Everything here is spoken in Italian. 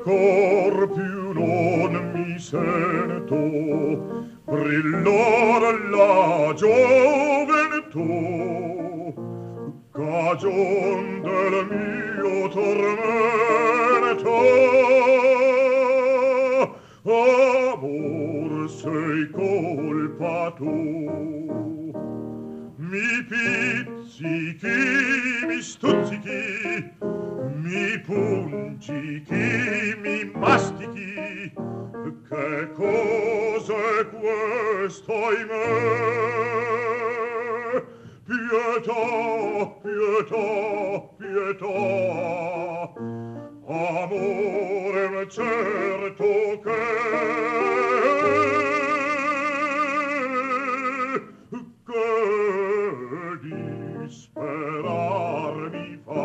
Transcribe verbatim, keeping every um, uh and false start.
cor più non mi sento brillare la gioventù, cagion del mio tormento. Amor, sei colpa tu. Mi pizzichi, mi stuzzichi, mi pungichi, mi mastichi. Che cos'è questo, ahimè? Pietà, pietà, pietà. Amore, certo che che disperar mi fa.